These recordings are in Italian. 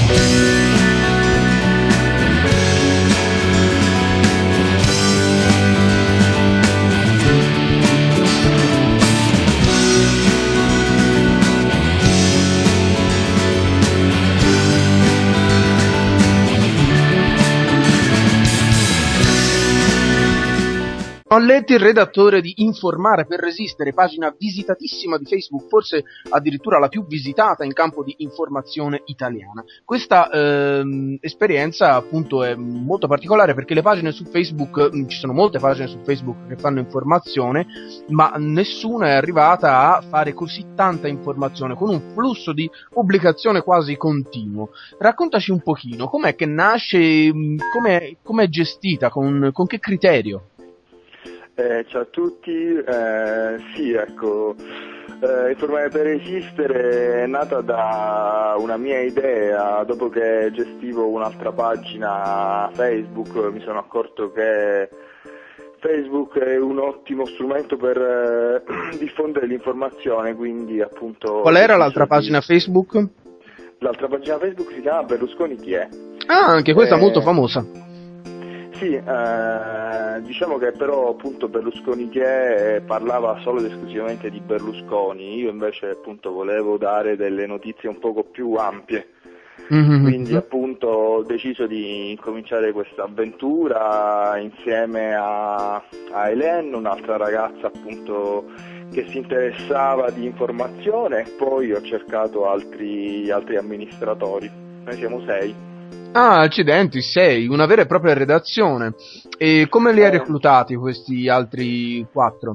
Malletti, il redattore di Informare per Resistere, pagina visitatissima di Facebook, forse addirittura la più visitata in campo di informazione italiana. Questa esperienza appunto è molto particolare perché le pagine su Facebook, ci sono molte pagine su Facebook che fanno informazione, ma nessuna è arrivata a fare così tanta informazione con un flusso di pubblicazione quasi continuo. Raccontaci un pochino, com'è che nasce, com'è gestita, con che criterio? Ciao a tutti, sì, ecco, Informare per Resistere è nata da una mia idea. Dopo che gestivo un'altra pagina Facebook, mi sono accorto che Facebook è un ottimo strumento per diffondere l'informazione, quindi appunto... Qual era l'altra pagina Facebook? L'altra pagina Facebook si chiama Berlusconi chi è? Ah, anche questa molto famosa. Sì, diciamo che però appunto Berlusconi che parlava solo ed esclusivamente di Berlusconi, io invece appunto volevo dare delle notizie un poco più ampie, quindi appunto ho deciso di cominciare questa avventura insieme a Hélène, un'altra ragazza appunto che si interessava di informazione, e poi ho cercato altri amministratori, noi siamo 6. Ah, accidenti, 6, una vera e propria redazione. E come li hai reclutati questi altri 4?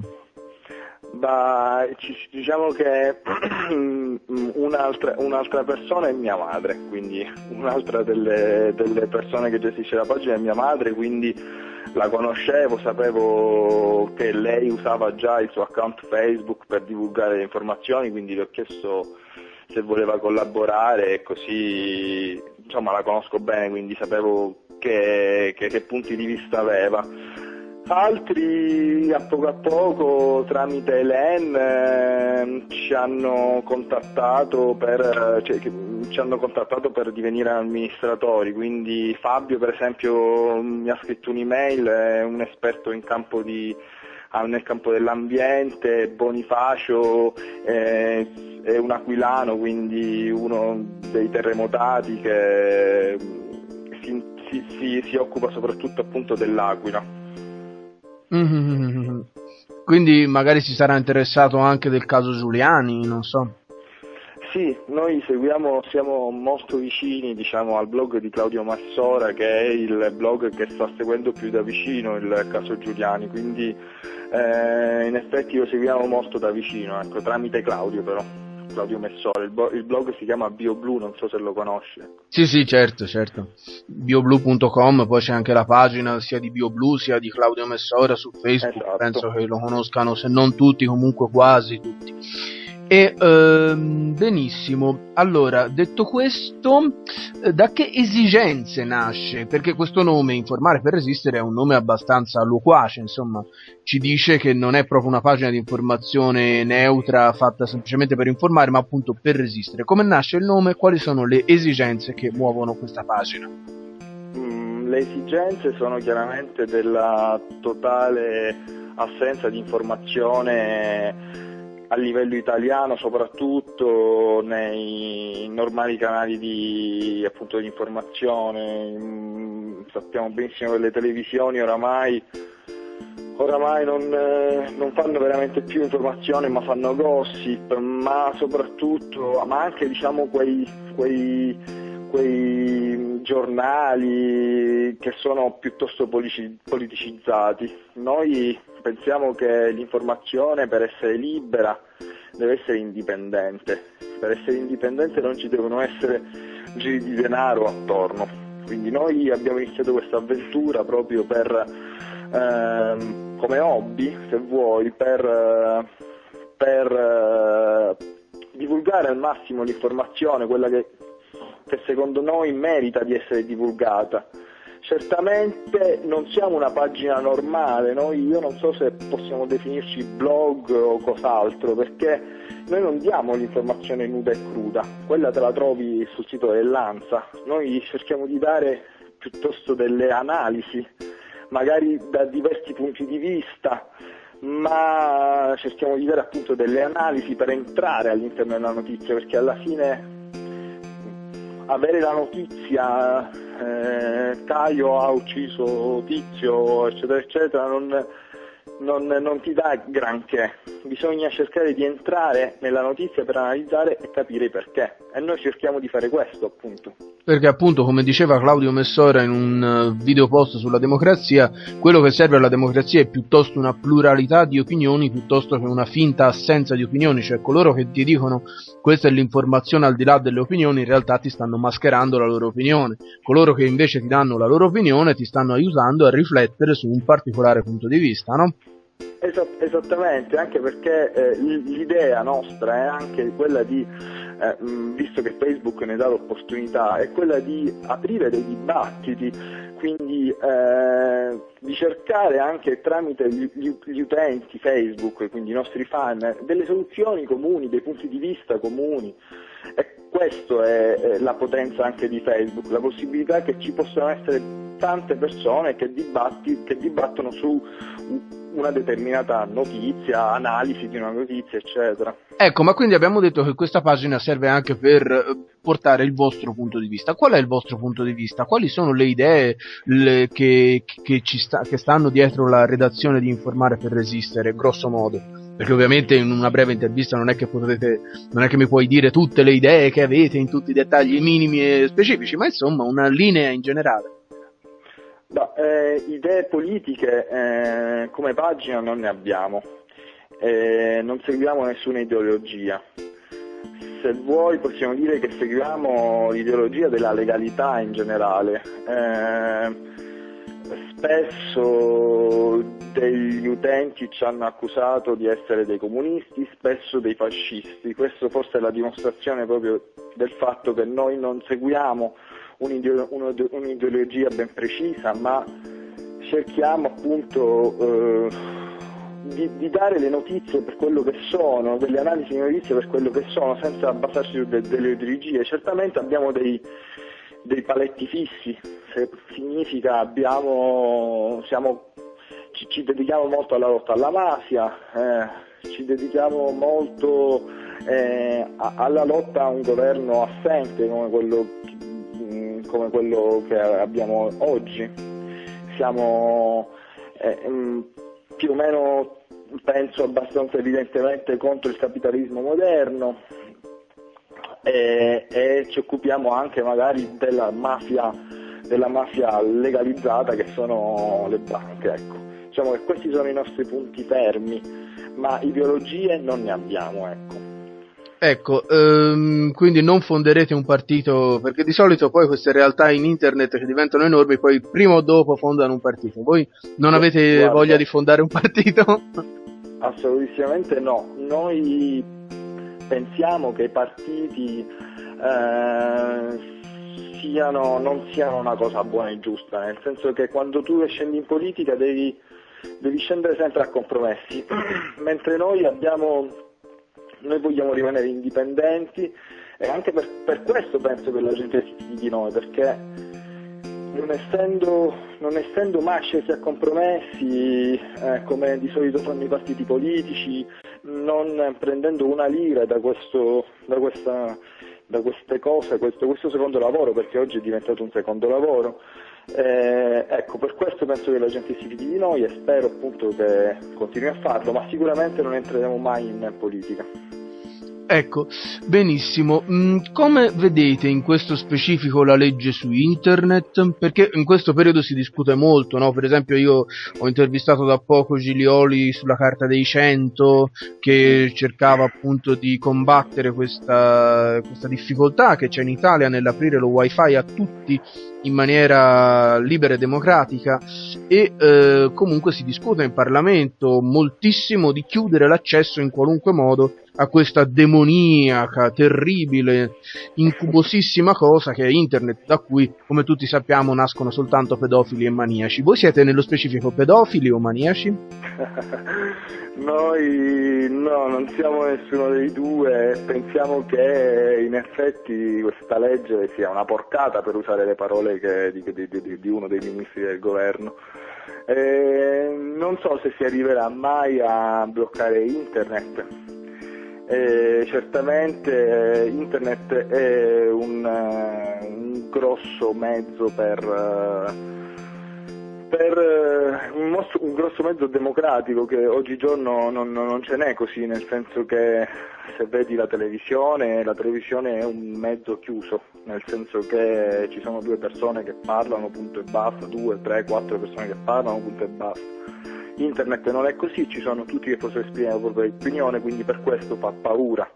Diciamo che un'altra persona è mia madre, quindi un'altra delle persone che gestisce la pagina è mia madre, quindi la conoscevo, sapevo che lei usava già il suo account Facebook per divulgare le informazioni, quindi le ho chiesto se voleva collaborare, e così insomma la conosco bene, quindi sapevo che punti di vista aveva. Altri a poco tramite Hélène ci hanno contattato per divenire amministratori, quindi Fabio per esempio mi ha scritto un'email, è un esperto nel campo dell'ambiente. Bonifacio è un aquilano, quindi uno dei terremotati che si occupa soprattutto appunto dell'Aquila. Quindi magari si sarà interessato anche del caso Giuliani, non so. Sì, noi siamo molto vicini, diciamo, al blog di Claudio Massora, che è il blog che sta seguendo più da vicino il caso Giuliani, quindi in effetti lo seguiamo molto da vicino, ecco, tramite Claudio Massora. Il blog si chiama BioBlu, non so se lo conosci. Sì, certo. bioblu.com, poi c'è anche la pagina sia di BioBlu sia di Claudio Massora su Facebook, esatto. Penso che lo conoscano, se non tutti, comunque quasi tutti. E benissimo, allora, detto questo, da che esigenze nasce? Perché questo nome, Informare per Resistere, è un nome abbastanza loquace, insomma, ci dice che non è proprio una pagina di informazione neutra fatta semplicemente per informare, ma appunto per resistere. Come nasce il nome? Quali sono le esigenze che muovono questa pagina? Le esigenze sono chiaramente della totale assenza di informazione a livello italiano, soprattutto nei normali canali di informazione. Sappiamo benissimo che le televisioni oramai non fanno veramente più informazione, ma fanno gossip, ma anche diciamo quei giornali che sono piuttosto politicizzati. Noi pensiamo che l'informazione, per essere libera, deve essere indipendente. Per essere indipendente non ci devono essere giri di denaro attorno. Quindi noi abbiamo iniziato questa avventura proprio come hobby, se vuoi, per divulgare al massimo l'informazione, quella che secondo noi merita di essere divulgata. Certamente non siamo una pagina normale, io non so se possiamo definirci blog o cos'altro, perché noi non diamo l'informazione nuda e cruda, quella te la trovi sul sito dell'ANSA, noi cerchiamo di dare piuttosto delle analisi, magari da diversi punti di vista, ma cerchiamo di dare appunto delle analisi per entrare all'interno della notizia, perché alla fine avere la notizia Caio ha ucciso Tizio eccetera eccetera non ti dà granché, bisogna cercare di entrare nella notizia per analizzare e capire i perché, e noi cerchiamo di fare questo appunto. Perché appunto, come diceva Claudio Messora in un video post sulla democrazia, quello che serve alla democrazia è piuttosto una pluralità di opinioni piuttosto che una finta assenza di opinioni, cioè coloro che ti dicono questa è l'informazione al di là delle opinioni in realtà ti stanno mascherando la loro opinione, coloro che invece ti danno la loro opinione ti stanno aiutando a riflettere su un particolare punto di vista, no? Esattamente, anche perché l'idea nostra è anche quella di, visto che Facebook ne dà l'opportunità, è quella di aprire dei dibattiti, quindi di cercare anche tramite gli utenti Facebook, quindi i nostri fan, delle soluzioni comuni, dei punti di vista comuni. E questo è la potenza anche di Facebook, la possibilità che ci possano essere tante persone che dibattono su una determinata notizia, analisi di una notizia, eccetera. Ecco, ma quindi abbiamo detto che questa pagina serve anche per portare il vostro punto di vista. Qual è il vostro punto di vista? Quali sono le idee che stanno dietro la redazione di Informare per Resistere, grosso modo? Perché ovviamente in una breve intervista non è che mi puoi dire tutte le idee che avete in tutti i dettagli minimi e specifici, ma insomma una linea in generale. Idee politiche come pagina non ne abbiamo, non seguiamo nessuna ideologia. Se vuoi possiamo dire che seguiamo l'ideologia della legalità in generale. Spesso degli utenti ci hanno accusato di essere dei comunisti, spesso dei fascisti. Questo forse è la dimostrazione proprio del fatto che noi non seguiamo un'ideologia ben precisa, ma cerchiamo appunto di dare le notizie per quello che sono, delle analisi di notizie per quello che sono, senza basarci su delle ideologie. Certamente abbiamo dei paletti fissi, significa ci dedichiamo molto alla lotta alla mafia, ci dedichiamo molto alla lotta a un governo assente come quello che abbiamo oggi. Siamo più o meno, penso abbastanza evidentemente, contro il capitalismo moderno e ci occupiamo anche magari della mafia legalizzata che sono le banche, ecco. Diciamo che questi sono i nostri punti fermi, ma ideologie non ne abbiamo, ecco. Ecco, quindi non fonderete un partito, perché di solito poi queste realtà in internet che diventano enormi poi prima o dopo fondano un partito. Voi non avete voglia di fondare un partito? Assolutamente no, noi pensiamo che i partiti non siano una cosa buona e giusta, nel senso che quando tu scendi in politica devi scendere sempre a compromessi, mentre noi vogliamo rimanere indipendenti, e anche per questo penso che la gente si fidi di noi, perché non essendo mai scesi a compromessi come di solito fanno i partiti politici, non prendendo una lira da queste cose, questo secondo lavoro, perché oggi è diventato un secondo lavoro. Ecco, per questo penso che la gente si fidi di noi e spero appunto che continui a farlo, ma sicuramente non entreremo mai in politica. Ecco, benissimo. Come vedete in questo specifico la legge su internet? Perché in questo periodo si discute molto, no? Per esempio io ho intervistato da poco Giglioli sulla Carta dei 100, che cercava appunto di combattere questa difficoltà che c'è in Italia nell'aprire lo wifi a tutti in maniera libera e democratica, e comunque si discute in Parlamento moltissimo di chiudere l'accesso in qualunque modo a questa demoniaca, terribile, incubosissima cosa che è internet, da cui, come tutti sappiamo, nascono soltanto pedofili e maniaci. Voi siete nello specifico pedofili o maniaci? Noi no, non siamo nessuno dei due, pensiamo che in effetti questa legge sia una porcata, per usare le parole di uno dei ministri del governo. Non so se si arriverà mai a bloccare internet. Certamente internet è un grosso mezzo un grosso mezzo democratico, che oggigiorno non ce n'è così, nel senso che se vedi la televisione è un mezzo chiuso, nel senso che ci sono due persone che parlano, punto e basta, 2, 3, 4 persone che parlano, punto e basta. Internet non è così, ci sono tutti che possono esprimere la propria opinione, quindi per questo fa paura.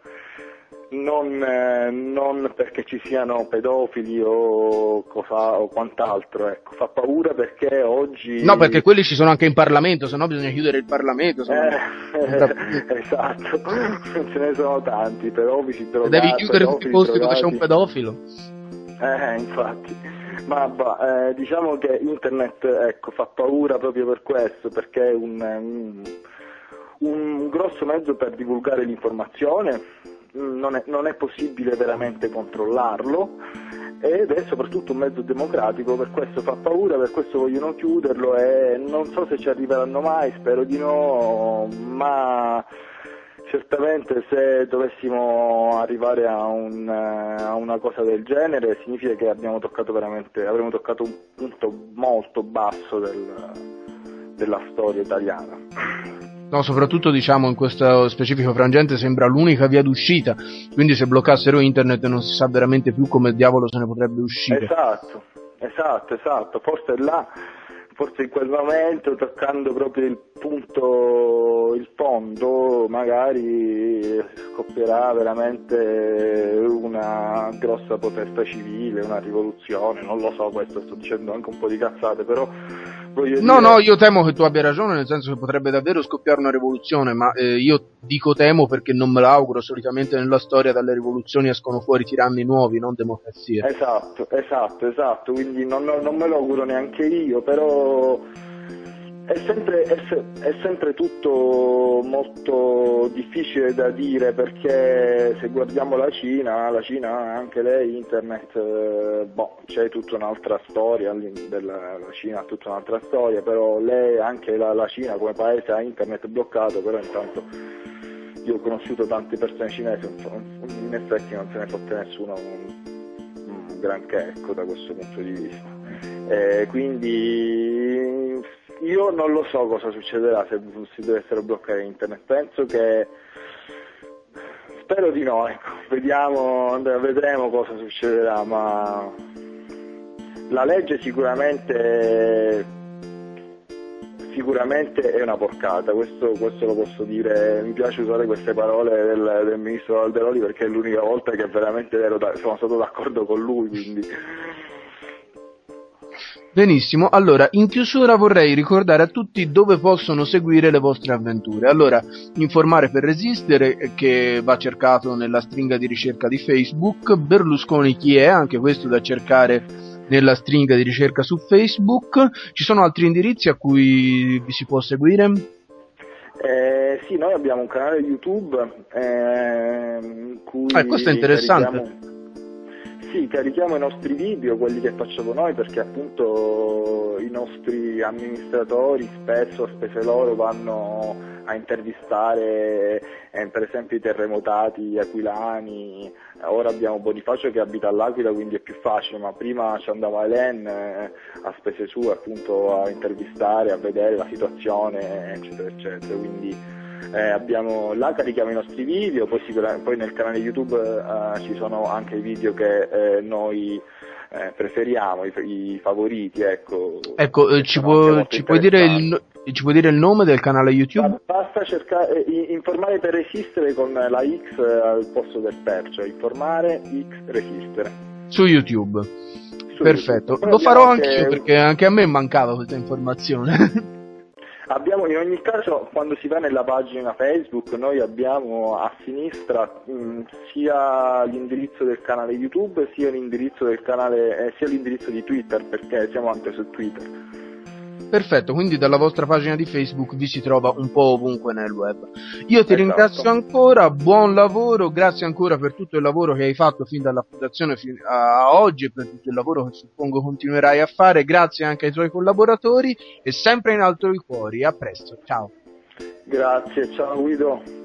Non perché ci siano pedofili o quant'altro, ecco. Fa paura perché oggi... No, perché quelli ci sono anche in Parlamento, sennò bisogna chiudere il Parlamento. Esatto, ce ne sono tanti, pedofili, drogati... Devi chiudere tutti i posti dove c'è un pedofilo. Infatti. Ma diciamo che internet, ecco, fa paura proprio per questo, perché è un grosso mezzo per divulgare l'informazione. Non è possibile veramente controllarlo, ed è soprattutto un mezzo democratico, per questo fa paura, per questo vogliono chiuderlo, e non so se ci arriveranno mai, spero di no, ma certamente se dovessimo arrivare a una cosa del genere significa che avremo toccato un punto molto basso della storia italiana. No, soprattutto diciamo in questo specifico frangente sembra l'unica via d'uscita, quindi se bloccassero internet non si sa veramente più come diavolo se ne potrebbe uscire. Esatto, forse in quel momento, toccando proprio il fondo, magari scoppierà veramente una grossa protesta civile, una rivoluzione, non lo so, questo sto dicendo anche un po' di cazzate, però voglio dire... No, io temo che tu abbia ragione, nel senso che potrebbe davvero scoppiare una rivoluzione, ma io dico temo perché non me l'auguro. Solitamente nella storia dalle rivoluzioni escono fuori tiranni nuovi, non democrazie. Esatto, quindi non me lo auguro neanche io, però è sempre tutto molto difficile da dire, perché se guardiamo la Cina anche lei internet, c'è tutta un'altra storia, la Cina ha tutta un'altra storia, però lei, anche la Cina come paese, ha internet bloccato, però intanto io ho conosciuto tante persone cinesi, in effetti non se ne fotte nessuno un granché, ecco, da questo punto di vista. Quindi io non lo so cosa succederà se si dovessero bloccare internet, spero di no, ecco. Vedremo cosa succederà, ma la legge sicuramente è una porcata, questo lo posso dire. Mi piace usare queste parole del ministro Calderoli, perché è l'unica volta che veramente sono stato d'accordo con lui, quindi... Benissimo, allora in chiusura vorrei ricordare a tutti dove possono seguire le vostre avventure. Allora, Informare per Resistere, che va cercato nella stringa di ricerca di Facebook, Berlusconi chi è, anche questo da cercare nella stringa di ricerca su Facebook. Ci sono altri indirizzi a cui vi si può seguire? Sì, noi abbiamo un canale YouTube in cui questo è interessante. Carichiamo i nostri video, quelli che facciamo noi, perché appunto i nostri amministratori spesso, a spese loro, vanno a intervistare per esempio i terremotati aquilani. Ora abbiamo Bonifacio che abita all'Aquila, quindi è più facile, ma prima ci andava Helen a spese sue appunto a intervistare, a vedere la situazione, eccetera eccetera, quindi là carichiamo i nostri video, poi nel canale YouTube ci sono anche i video che noi preferiamo, i favoriti, ecco. Ci puoi dire il nome del canale YouTube? Basta cercare Informare per Resistere con la X al posto del per, cioè Informare X Resistere su YouTube. Perfetto, lo farò anch'io, perché anche a me mancava questa informazione. Abbiamo in ogni caso, quando si va nella pagina Facebook, noi abbiamo a sinistra sia l'indirizzo del canale YouTube sia l'indirizzo del canale sia l'indirizzo di Twitter, perché siamo anche su Twitter. Perfetto, quindi dalla vostra pagina di Facebook vi si trova un po' ovunque nel web. Io ti ringrazio ancora, buon lavoro, grazie ancora per tutto il lavoro che hai fatto fin dalla fondazione fino a oggi e per tutto il lavoro che suppongo continuerai a fare. Grazie anche ai tuoi collaboratori e sempre in alto i cuori. A presto, ciao. Grazie, ciao Guido.